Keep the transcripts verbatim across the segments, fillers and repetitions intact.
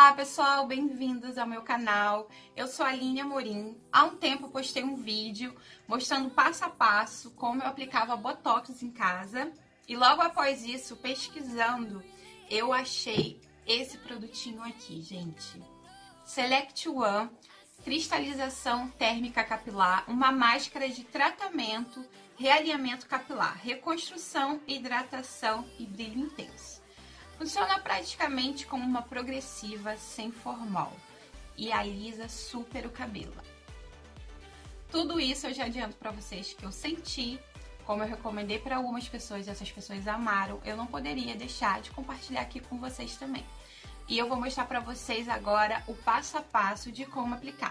Olá pessoal, bem-vindos ao meu canal. Eu sou a Aline Amorim. Há um tempo eu postei um vídeo mostrando passo a passo como eu aplicava Botox em casa. E logo após isso, pesquisando, eu achei esse produtinho aqui, gente. Select One Cristalização Térmica Capilar, uma máscara de tratamento, realinhamento capilar, reconstrução, hidratação e brilho intenso. Funciona praticamente como uma progressiva sem formol e alisa super o cabelo. Tudo isso eu já adianto para vocês que eu senti, como eu recomendei para algumas pessoas e essas pessoas amaram, eu não poderia deixar de compartilhar aqui com vocês também. E eu vou mostrar para vocês agora o passo a passo de como aplicar.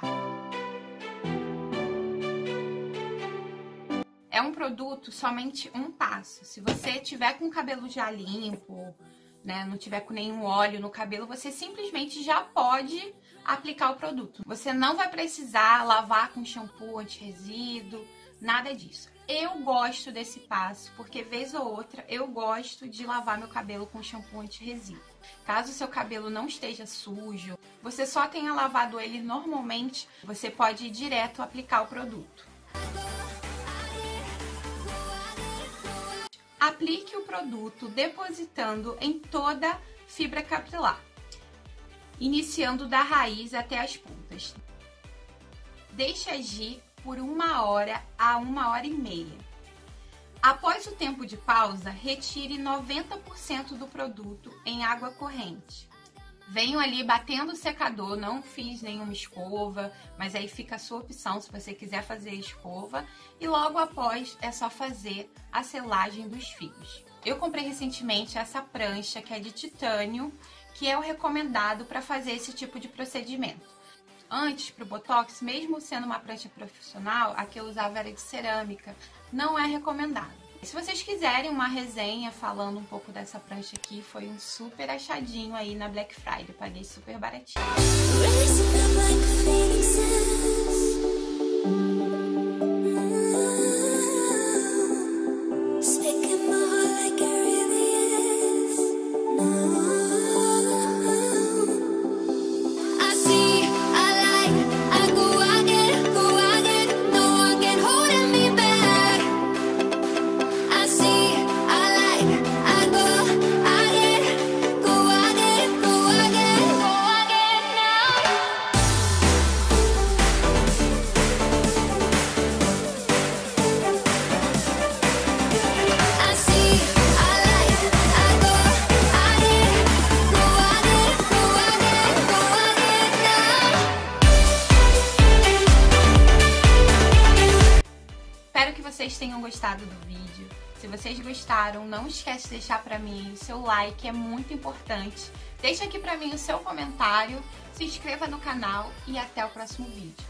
É um produto somente um passo. Se você tiver com o cabelo já limpo, né, não tiver com nenhum óleo no cabelo, você simplesmente já pode aplicar o produto. Você não vai precisar lavar com shampoo anti-resíduo, nada disso. Eu gosto desse passo, porque vez ou outra eu gosto de lavar meu cabelo com shampoo anti-resíduo. Caso o seu cabelo não esteja sujo, você só tenha lavado ele normalmente, você pode ir direto aplicar o produto. Aplique o produto depositando em toda a fibra capilar, iniciando da raiz até as pontas. Deixe agir por uma hora a uma hora e meia. Após o tempo de pausa, retire noventa por cento do produto em água corrente. Venho ali batendo o secador, não fiz nenhuma escova, mas aí fica a sua opção se você quiser fazer escova. E logo após é só fazer a selagem dos fios. Eu comprei recentemente essa prancha que é de titânio, que é o recomendado para fazer esse tipo de procedimento. Antes, para o Botox, mesmo sendo uma prancha profissional, a que eu usava era de cerâmica, não é recomendado. Se vocês quiserem uma resenha falando um pouco dessa prancha aqui, foi um super achadinho aí na Black Friday, paguei super baratinho. Vocês tenham gostado do vídeo. Se vocês gostaram, não esquece de deixar pra mim o seu like, é muito importante. Deixa aqui pra mim o seu comentário, se inscreva no canal e até o próximo vídeo.